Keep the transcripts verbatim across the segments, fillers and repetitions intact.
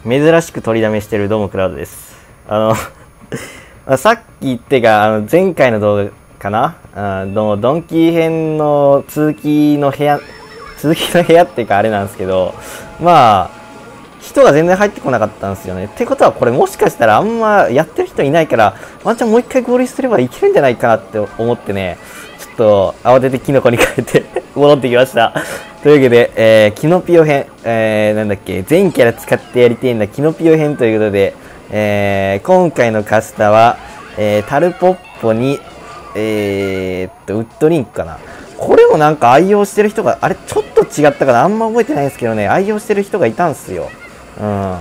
珍しく取りだめしてるどうもクラウドです。あのさっきってかあの前回の動画かな、あのドンキー編の続きの部屋続きの部屋っていうかあれなんですけど、まあ人が全然入ってこなかったんですよね。ってことはこれもしかしたらあんまやってる人いないからワンチャンもう一回合流すればいけるんじゃないかなって思ってね、ちょっと慌ててキノコに変えて戻ってきました。というわけで、えー、キノピオ編、えー、なんだっけ、全キャラ使ってやりてえんだキノピオ編ということで、えー、今回のカスタは、えー、タルポッポに、えー、っと、ウッドリンクかな。これもなんか愛用してる人が、あれちょっと違ったかな、あんま覚えてないんですけどね、愛用してる人がいたんすよ。うん。あ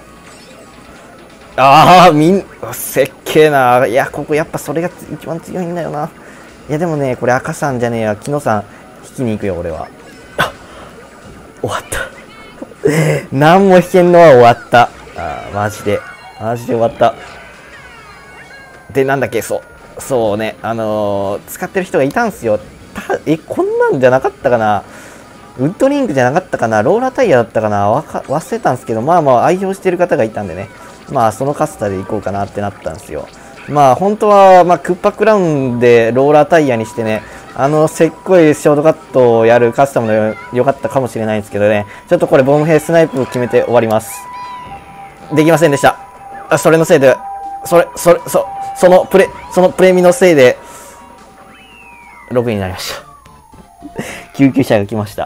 あ、みん、せっけえな。いや、ここやっぱそれが一番強いんだよな。いや、でもね、これ赤さんじゃねえや、木野さん、引きに行くよ、俺は。終わった。何も引けんのは終わった。あーマジで。マジで終わった。で、なんだっけ、そう。そうね、あのー、使ってる人がいたんすよ。たえ、こんなんじゃなかったかな。ウッドリンクじゃなかったかな。ローラータイヤだったかな。わか忘れたんですけど、まあまあ愛用してる方がいたんでね。まあそのカスタで行こうかなってなったんですよ。まあ本当は、まあクッパクラウンでローラータイヤにしてね、あのせっこいショートカットをやるカスタムで良かったかもしれないんですけどね。ちょっとこれボム兵スナイプを決めて終わります。できませんでした。あ、それのせいで、それ、それ、そ、そのプレ、そのプレミのせいで、ろくになりました。救急車が来ました。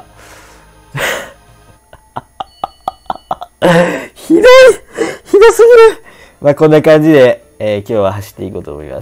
ひどい、ひどすぎる。まあこんな感じで、えー、今日は走っていこうと思います。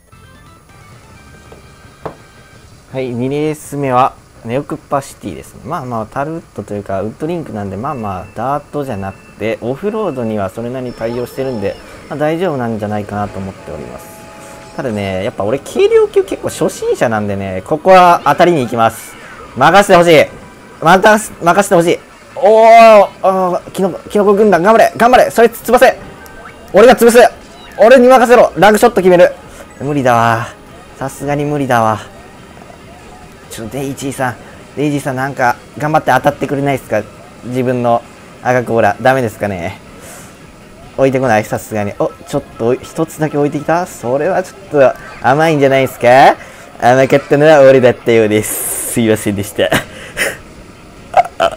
はい、にレース目はネオクッパシティですね。まあまあタルウッドというかウッドリンクなんで、まあまあダートじゃなくてオフロードにはそれなりに対応してるんで、まあ、大丈夫なんじゃないかなと思っております。ただね、やっぱ俺軽量級結構初心者なんでね、ここは当たりに行きます。任せてほしい。また任せてほしい。おー、キノコ、キノコ軍団頑張れ頑張れ、そいつ潰せ。俺が潰す。俺に任せろ。ラグショット決める。無理だわ。さすがに無理だわ。ちょっとデイジーさん、デイジーさんなんか頑張って当たってくれないですか。自分の赤コーラダメですかね。置いてこない、さすがに。お、ちょっと一つだけ置いてきた。それはちょっと甘いんじゃないですか。甘かったのは俺だったようです。すいませんでした。あ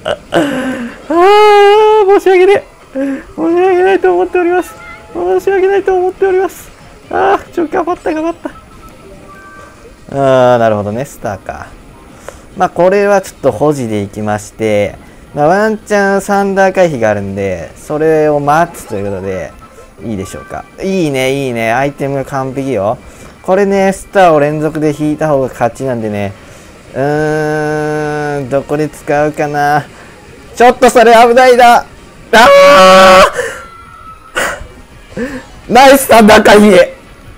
あ、申し訳ない。申し訳ないと思っております。申し訳ないと思っております。ああ、ちょ、頑張った、頑張った。ああ、なるほどね、スターか。まあ、これはちょっと保持でいきまして、まあ、ワンチャンサンダー回避があるんで、それを待つということで、いいでしょうか。いいね、いいね。アイテムが完璧よ。これね、スターを連続で引いた方が勝ちなんでね。うーん、どこで使うかな。ちょっとそれ危ないな。ああナイスサンダー回避。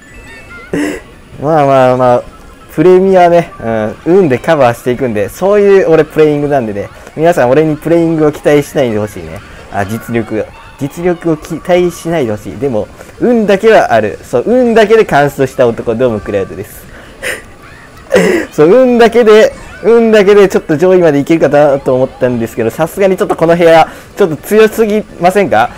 まあまあまあ、プレミアね、うん、運でカバーしていくんで、そういう俺プレイングなんでね、皆さん俺にプレイングを期待しないでほしいね。あ、実力、実力を期待しないでほしい。でも、運だけはある。そう、運だけで完走した男、どうもクラウドです。そう、運だけで、運だけでちょっと上位までいけるかなと思ったんですけど、さすがにちょっとこの部屋、ちょっと強すぎませんか。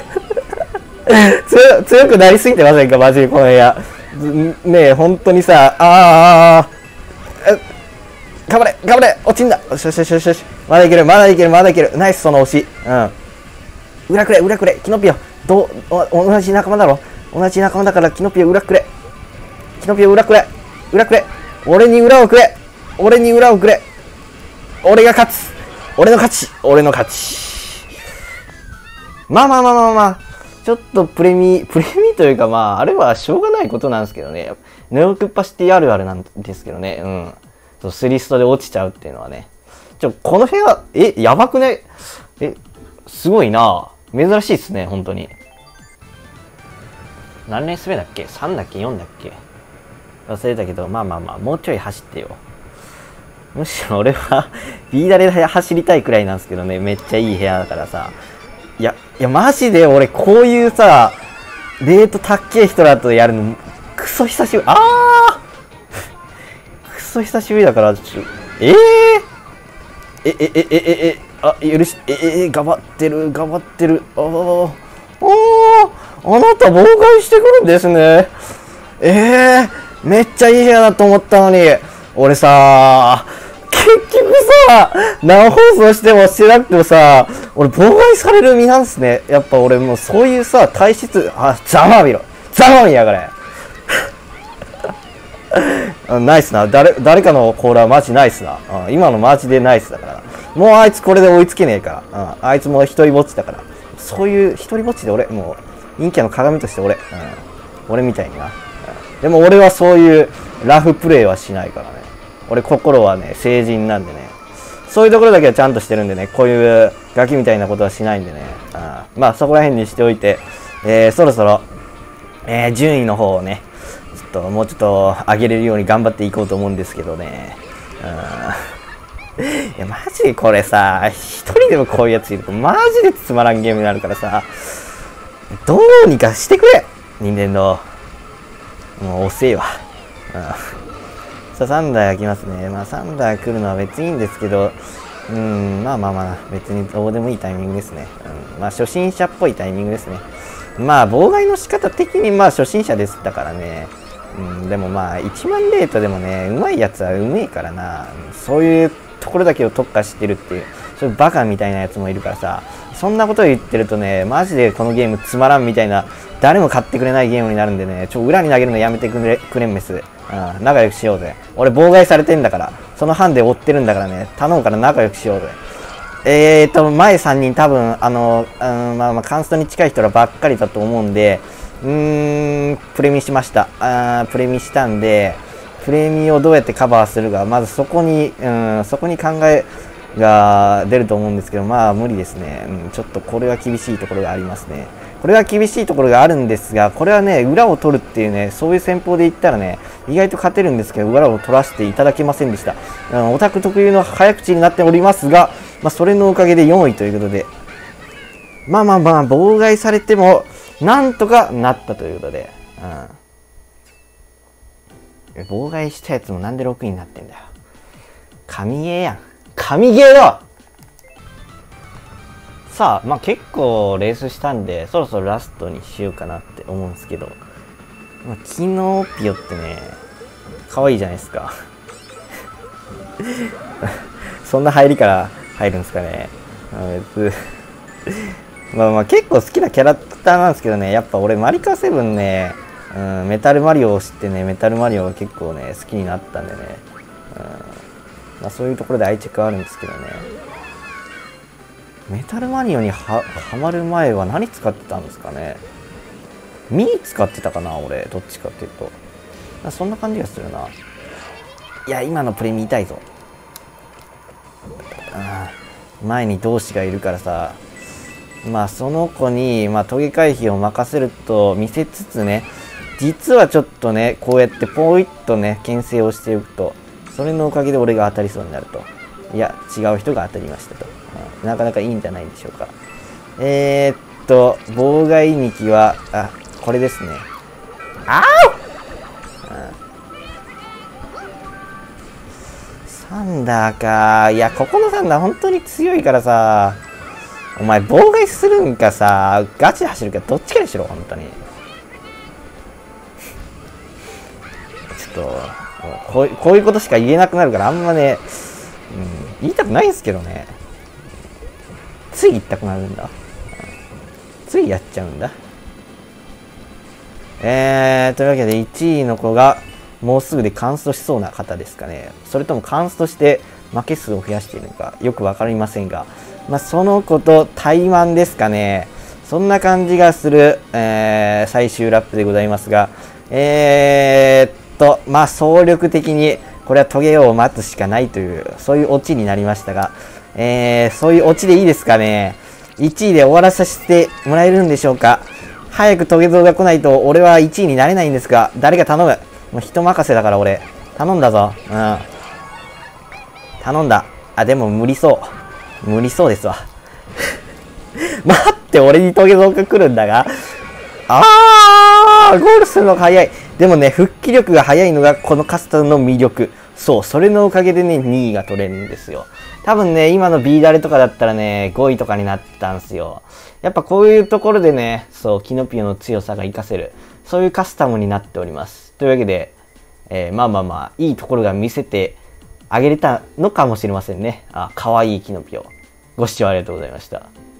強強くなりすぎてませんか、マジでこの部屋。ねえ、本当にさ、あーあーあー、頑張れ頑張れ落ちんだ。よしよしよしよしよし、まだいけるまだいけるまだいける。ナイス、その押し。うん。裏くれ裏くれ、キノピオ。どう、お同じ仲間だろ。同じ仲間だからキノピオ裏くれ。キノピオ裏くれ。裏くれ。俺に裏をくれ。俺に裏をくれ。俺が勝つ。俺の勝ち。俺の勝ち。まあまあまあまあまあ。ちょっとプレミ、プレミというかまあ、あれはしょうがないことなんですけどね。ネオクッパシティあるあるなんですけどね。うん。そう、スリストで落ちちゃうっていうのはね。ちょ、この部屋、え、やばくね。え、すごいな。珍しいっすね、本当に。何レース目だっけ ?さん だっけ ?よん だっけ忘れたけど、まあまあまあ、もうちょい走ってよ。むしろ俺は、ビーダレで走りたいくらいなんですけどね。めっちゃいい部屋だからさ。いや、いや、マジで俺、こういうさ、レート高え人らとやるの、クソ久しぶり。あークソ久しぶりだから、ちょ、えー、 え、え、え、え、え、え、あ、許し、え、え、え、頑張ってる、頑張ってる。ああ、ああ、あなた妨害してくるんですね。ええー、めっちゃいい部屋だと思ったのに、俺さ、結局さ、生放送してもしてなくてもさ、俺妨害される身なんすね。やっぱ俺もうそういうさ、体質、あ、ざまみろ。ざまみやがれ。ナイスな。誰、誰かのコーラはマジナイスな。うん、今のマジでナイスだから。もうあいつこれで追いつけねえから。うん、あいつもう一人ぼっちだから。そういう一人ぼっちで俺、もう、陰キャの鏡として俺、うん、俺みたいにな。うん、でも俺はそういうラフプレイはしないからね。俺心はね、成人なんでね。そういうところだけはちゃんとしてるんでね、こういうガキみたいなことはしないんでね。うん、まあそこら辺にしておいて、えー、そろそろ、えー、順位の方をね、ちょっともうちょっと上げれるように頑張っていこうと思うんですけどね。うん、いやマジでこれさ、一人でもこういうやついるとマジでつまらんゲームになるからさ、どうにかしてくれ任天堂。もう遅えわ。うん、さあさんだい開きますね。まあさんだい来るのは別にいいんですけど、うん、まあまあまあ、別にどうでもいいタイミングですね。うん、まあ初心者っぽいタイミングですね。まあ妨害の仕方的にまあ初心者ですだからね。うん、でもまあいちまんレートでもね、うまいやつはうめえからな。そういうところだけを特化してるっていう、そういうバカみたいなやつもいるからさ、そんなことを言ってるとね、マジでこのゲームつまらんみたいな、誰も買ってくれないゲームになるんでね、ちょ、裏に投げるのやめてくれ、くれんメス。うん、仲良くしようぜ。俺妨害されてんだから、そのハンデ追ってるんだからね、頼むから仲良くしようぜ。えーと、前さんにん多分、あの、うん、まあまあ、カンストに近い人らばっかりだと思うんで、うーん、プレミしました。あー、プレミしたんで、プレミをどうやってカバーするか、まずそこに、うん、そこに考えが出ると思うんですけど、まあ無理ですね。うん、ちょっとこれは厳しいところがありますね。これは厳しいところがあるんですが、これはね、裏を取るっていうね、そういう戦法で言ったらね、意外と勝てるんですけど、裏を取らせていただけませんでした。うん、オタク特有の早口になっておりますが、まあそれのおかげでよんいということで、まあまあまあ、妨害されても、なんとかなったということで、うん。妨害したやつもなんでろくいになってんだよ。神ゲーやん。神ゲーだ。さあ、まあ結構レースしたんで、そろそろラストにしようかなって思うんですけど、まあ、キノピオってね、可愛いじゃないですか。そんな入りから入るんですかね。まあまあ結構好きなキャラクターなんですけどね、やっぱ俺マリカセブンね、うん、メタルマリオを知ってね、メタルマリオが結構ね、好きになったんでね、うん、まあそういうところで愛着はあるんですけどね。メタルマリオにはハマる前は何使ってたんですかね。ミー使ってたかな、俺。どっちかっていうと。そんな感じがするな。いや、今のプレミ痛いぞ。ああ、前に同志がいるからさ。まあ、その子に、まあ、トゲ回避を任せると見せつつね、実はちょっとね、こうやってポイッとね、牽制をしておくと、それのおかげで俺が当たりそうになると。いや、違う人が当たりましたと。なかなかいいんじゃないでしょうか。えー、っと、妨害にきは、あ、これですね。あーサンダーか。いや、ここのサンダー本当に強いからさ、お前妨害するんかさ、ガチで走るかどっちかにしろ、本当に。ちょっと、こう、こういうことしか言えなくなるから、あんまね、うん、言いたくないんすけどね。つい言いたくなるんだ。ついやっちゃうんだ。えー、というわけでいちいの子がもうすぐでカンストしそうな方ですかね。それともカンストして負け数を増やしているのかよくわかりませんが、まあ、その子と対マンですかね。そんな感じがする、えー、最終ラップでございますが、えー、っと、まあ、総力的にこれはトゲを待つしかないという、そういうオチになりましたが、えー、そういうオチでいいですかね。いちいで終わらさせてもらえるんでしょうか。早くトゲゾウが来ないと俺はいちいになれないんですが、誰か頼む。もう人任せだから俺。頼んだぞ。うん。頼んだ。あ、でも無理そう。無理そうですわ。待って、俺にトゲゾウが来るんだが。あー、ゴールするのが早い。でもね、復帰力が早いのがこのカスタムの魅力。 そう、それのおかげでね、にいが取れるんですよ。多分ね、今の B ダレとかだったらね、ごいとかになってたんですよ。やっぱこういうところでね、そう、キノピオの強さが活かせる。そういうカスタムになっております。というわけで、えー、まあまあまあ、いいところが見せてあげれたのかもしれませんね。あ、かわいいキノピオ。ご視聴ありがとうございました。